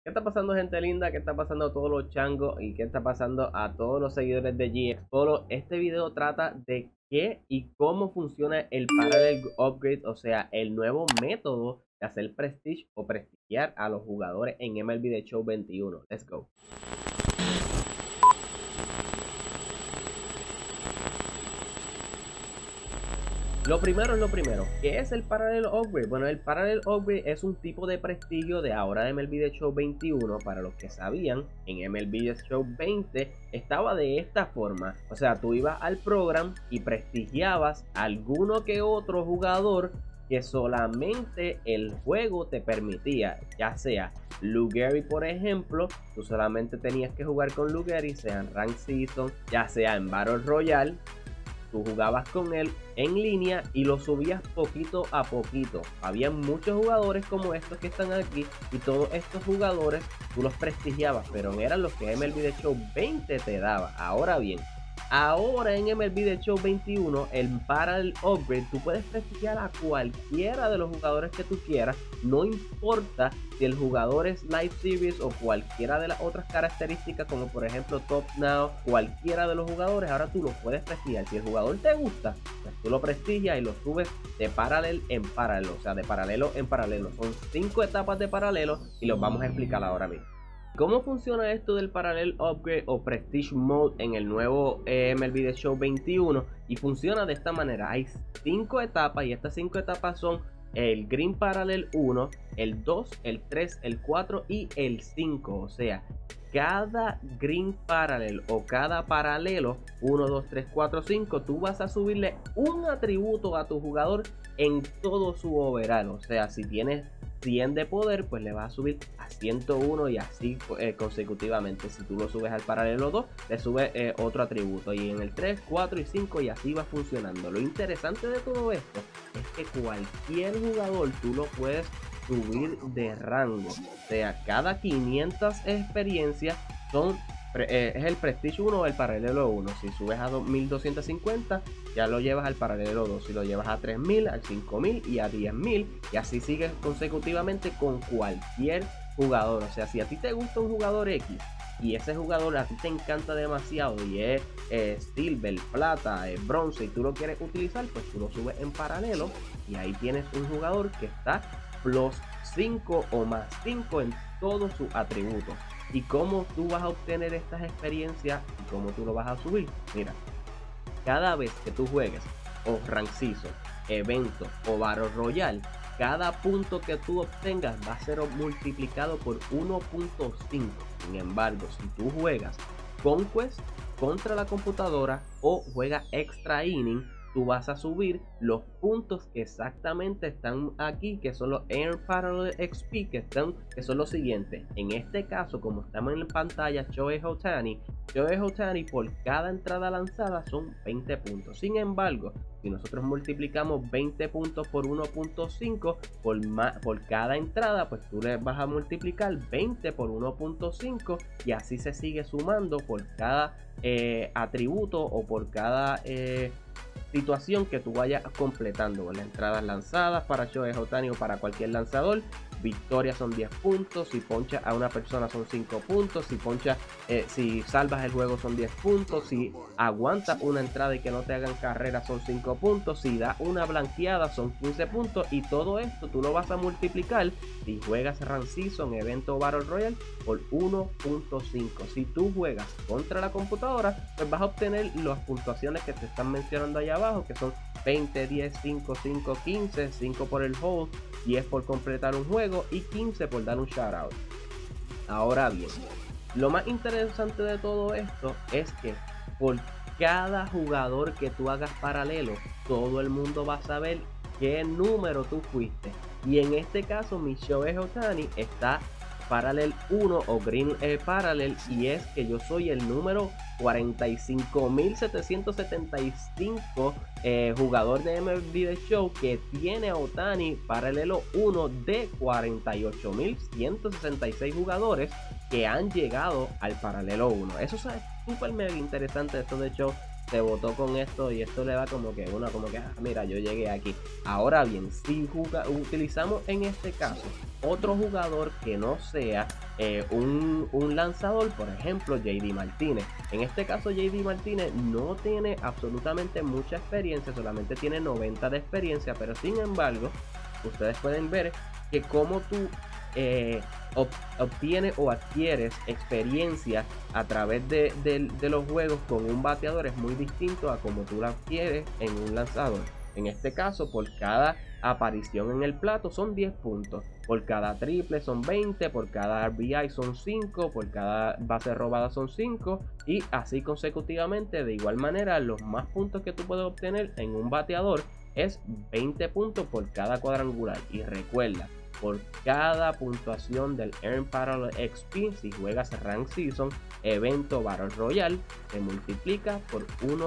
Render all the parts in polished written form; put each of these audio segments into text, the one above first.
¿Qué está pasando, gente linda? ¿Qué está pasando a todos los changos? ¿Y qué está pasando a todos los seguidores de GX Polo? Este video trata de qué y cómo funciona el Parallel Upgrade, o sea, el nuevo método de hacer prestige o prestigiar a los jugadores en MLB The Show 21. Let's go. Lo primero es lo primero. ¿Qué es el Parallel Upgrade? Bueno, el Parallel Upgrade es un tipo de prestigio de ahora de MLB The Show 21. Para los que sabían, en MLB The Show 20 estaba de esta forma. O sea, tú ibas al programa y prestigiabas a alguno que otro jugador que solamente el juego te permitía. Ya sea Lou Gehrig, por ejemplo, tú solamente tenías que jugar con Lou Gehrig, sea en Rank Season, ya sea en Battle Royale. Tú jugabas con él en línea y lo subías poquito a poquito. Había muchos jugadores como estos que están aquí y todos estos jugadores tú los prestigiabas, pero eran los que MLB The Show 20 te daba. Ahora bien, ahora en MLB The Show 21, el Parallel Upgrade, tú puedes prestigiar a cualquiera de los jugadores que tú quieras, no importa si el jugador es Live Series o cualquiera de las otras características, como por ejemplo Top Now, cualquiera de los jugadores, ahora tú los puedes prestigiar. Si el jugador te gusta, pues tú lo prestigias y lo subes de paralelo en paralelo, o sea, de paralelo en paralelo. Son 5 etapas de paralelo y los vamos a explicar ahora mismo. ¿Cómo funciona esto del Parallel Upgrade o Prestige Mode en el nuevo MLB The Show 21? Y funciona de esta manera. Hay 5 etapas y estas 5 etapas son el Green Parallel 1, el 2, el 3, el 4 y el 5. O sea, cada Green Parallel o cada paralelo 1, 2, 3, 4, 5, tú vas a subirle un atributo a tu jugador en todo su overall. O sea, si tienes 100 de poder, pues le vas a subir a 101 y así consecutivamente. Si tú lo subes al paralelo 2, le subes otro atributo, y en el 3, 4 y 5 y así va funcionando. Lo interesante de todo esto es que cualquier jugador tú lo puedes subir de rango. O sea, cada 500 experiencias son es el Prestige 1 o el Paralelo 1. Si subes a 2250, ya lo llevas al Paralelo 2. Si lo llevas a 3000, al 5000 y a 10000, y así sigues consecutivamente con cualquier jugador. O sea, si a ti te gusta un jugador X y ese jugador a ti te encanta demasiado y es silver, plata, bronce, y tú lo quieres utilizar, pues tú lo subes en paralelo y ahí tienes un jugador que está plus 5 o más 5 en todos sus atributos. ¿Y cómo tú vas a obtener estas experiencias y cómo tú lo vas a subir? Mira, cada vez que tú juegues o Rank Season, evento o Battle Royale, cada punto que tú obtengas va a ser multiplicado por 1.5. Sin embargo, si tú juegas Conquest contra la computadora o juegas Extra Inning, tú vas a subir los puntos que exactamente están aquí, que son los Air Parallel XP, que son los siguientes. En este caso, como estamos en pantalla, Shohei Ohtani por cada entrada lanzada son 20 puntos. Sin embargo, si nosotros multiplicamos 20 puntos por 1.5 por cada entrada, pues tú le vas a multiplicar 20 por 1.5 y así se sigue sumando por cada atributo o por cada situación que tú vayas completando. Las entradas lanzadas para Shohei Ohtani o para cualquier lanzador, victorias son 10 puntos, si ponchas a una persona son 5 puntos, si salvas el juego son 10 puntos, si aguantas una entrada y que no te hagan carrera son 5 puntos, si das una blanqueada son 15 puntos, y todo esto tú lo vas a multiplicar si juegas Run Season, evento Battle Royale, por 1.5. Si tú juegas contra la computadora, pues vas a obtener las puntuaciones que te están mencionando allá abajo, que son 20, 10, 5, 5, 15, 5 por el hold, 10 por completar un juego y 15 por dar un shoutout. Ahora bien, lo más interesante de todo esto es que por cada jugador que tú hagas paralelo, todo el mundo va a saber qué número tú fuiste. Y en este caso, mi Shohei Ohtani está Parallel 1 o Green Parallel, y es que yo soy el número 45.775 jugador de MLB The Show que tiene a Ohtani Paralelo 1 de 48.166 jugadores que han llegado al Paralelo 1. Eso es súper mega interesante esto de show. se botó con esto y esto le da como que mira, yo llegué aquí. Ahora bien, si utilizamos en este caso otro jugador que no sea un lanzador, por ejemplo JD Martínez. En este caso JD Martínez no tiene absolutamente mucha experiencia, solamente tiene 90 de experiencia, pero sin embargo ustedes pueden ver que como tú obtienes o adquieres experiencia a través de los juegos con un bateador es muy distinto a como tú la adquieres en un lanzador. En este caso, por cada aparición en el plato son 10 puntos, por cada triple son 20, por cada RBI son 5, por cada base robada son 5 y así consecutivamente. De igual manera, los más puntos que tú puedes obtener en un bateador es 20 puntos por cada cuadrangular. Y recuerda, por cada puntuación del Earn Parallel XP, si juegas Rank Season, evento Battle Royale, se multiplica por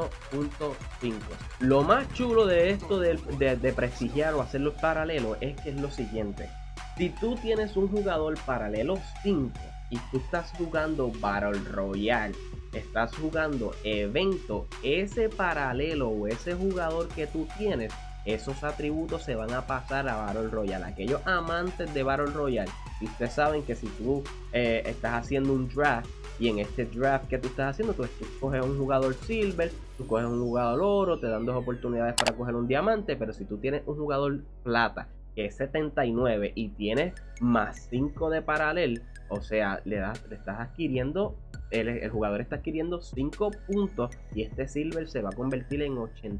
1.5. Lo más chulo de esto de prestigiar o hacer los paralelos es que es lo siguiente: si tú tienes un jugador paralelo 5 y tú estás jugando Battle Royale, estás jugando evento, ese paralelo o ese jugador que tú tienes, esos atributos se van a pasar a Battle Royale. Aquellos amantes de Battle Royale, y ustedes saben que si tú estás haciendo un draft, y en este draft que tú estás haciendo, tú coges un jugador silver, tú coges un jugador oro, te dan 2 oportunidades para coger un diamante. Pero si tú tienes un jugador plata que es 79 y tienes más 5 de paralel, o sea, le estás adquiriendo, el jugador está adquiriendo 5 puntos y este silver se va a convertir en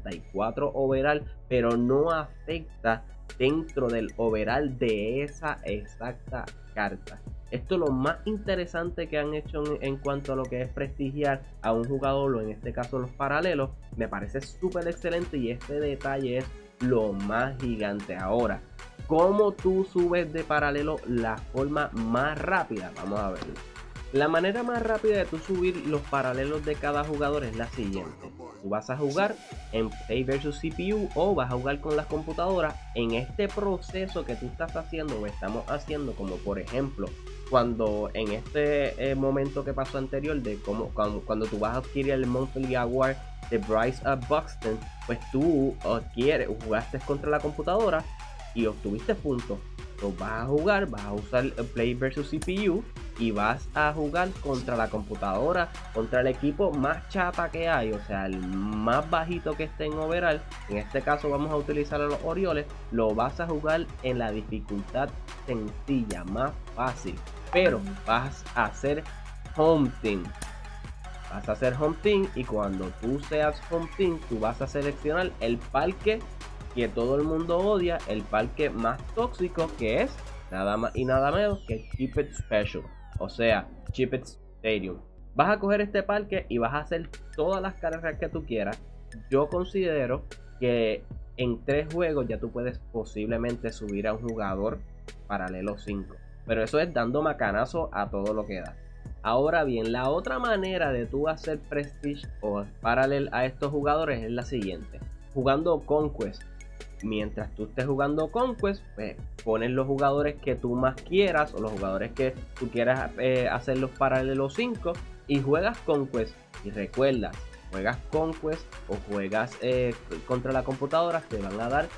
84 overall, pero no afecta dentro del overall de esa exacta carta. Esto es lo más interesante que han hecho en cuanto a lo que es prestigiar a un jugador, o en este caso los paralelos. Me parece súper excelente y este detalle es lo más gigante. Ahora, ¿cómo tú subes de paralelo la forma más rápida? Vamos a verlo. La manera más rápida de tú subir los paralelos de cada jugador es la siguiente: tú vas a jugar en Play vs CPU o vas a jugar con las computadoras. En este proceso que tú estás haciendo o estamos haciendo, como por ejemplo cuando en este momento que pasó anterior de cuando tú vas a adquirir el Monthly Award de Bryce Buxton, pues tú jugaste contra la computadora y obtuviste puntos. Entonces vas a usar Play vs CPU y vas a jugar contra la computadora, contra el equipo más chapa que hay, o sea, el más bajito que esté en overall. En este caso vamos a utilizar a los Orioles. Lo vas a jugar en la dificultad sencilla, más fácil, pero vas a hacer home team. Vas a hacer home team y cuando tú seas home team, tú vas a seleccionar el parque que todo el mundo odia, el parque más tóxico, que es nada más y nada menos que Chip It Special, o sea, Chip It Stadium. Vas a coger este parque y vas a hacer todas las carreras que tú quieras. Yo considero que en 3 juegos ya tú puedes posiblemente subir a un jugador paralelo 5, pero eso es dando macanazo a todo lo que da. Ahora bien, la otra manera de tú hacer Prestige o paralel a estos jugadores es la siguiente: jugando Conquest. Mientras tú estés jugando Conquest, pues pones los jugadores que tú más quieras o los jugadores que tú quieras hacer los paralelos 5 y juegas Conquest. Y recuerda, juegas Conquest o juegas contra la computadora, te van a dar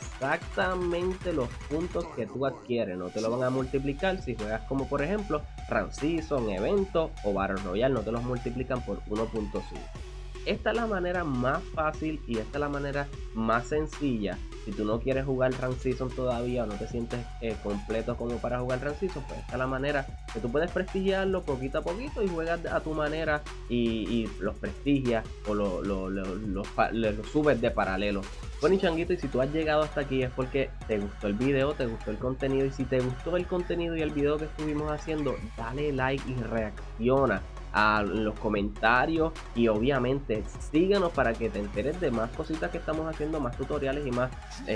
exactamente los puntos que tú adquieres, no te lo van a multiplicar. Si juegas como por ejemplo Rank Season, evento o Battle Royale, no te los multiplican por 1.5. Esta es la manera más fácil y esta es la manera más sencilla. Si tú no quieres jugar Rank Season todavía o no te sientes completo como para jugar Rank Season, pues esta es la manera que tú puedes prestigiarlo poquito a poquito y juegas a tu manera y los prestigias o los subes de paralelo. Bueno, y changuito, y si tú has llegado hasta aquí es porque te gustó el video, te gustó el contenido, y si te gustó el contenido y el video que estuvimos haciendo, dale like y reacciona a los comentarios y obviamente síguenos para que te enteres de más cositas que estamos haciendo, más tutoriales y más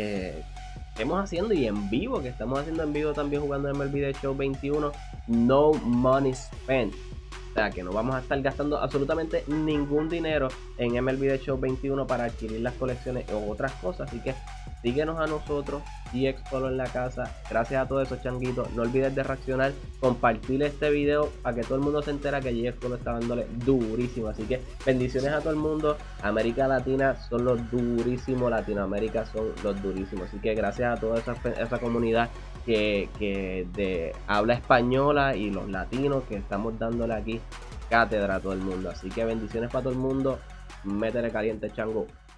estamos haciendo, y en vivo, que estamos haciendo en vivo también jugando en MLB The Show 21 No Money Spent. O sea que no vamos a estar gastando absolutamente ningún dinero en MLB The Show 21 para adquirir las colecciones o otras cosas. Así que síguenos a nosotros, GXPolo en la casa. Gracias a todos esos changuitos. No olvides de reaccionar, compartir este video para que todo el mundo se entera que GXPolo está dándole durísimo. Así que bendiciones a todo el mundo. América Latina son los durísimos, Latinoamérica son los durísimos. Así que gracias a toda esa comunidad que de habla española y los latinos que estamos dándole aquí cátedra a todo el mundo. Así que bendiciones para todo el mundo. Métele caliente, chango.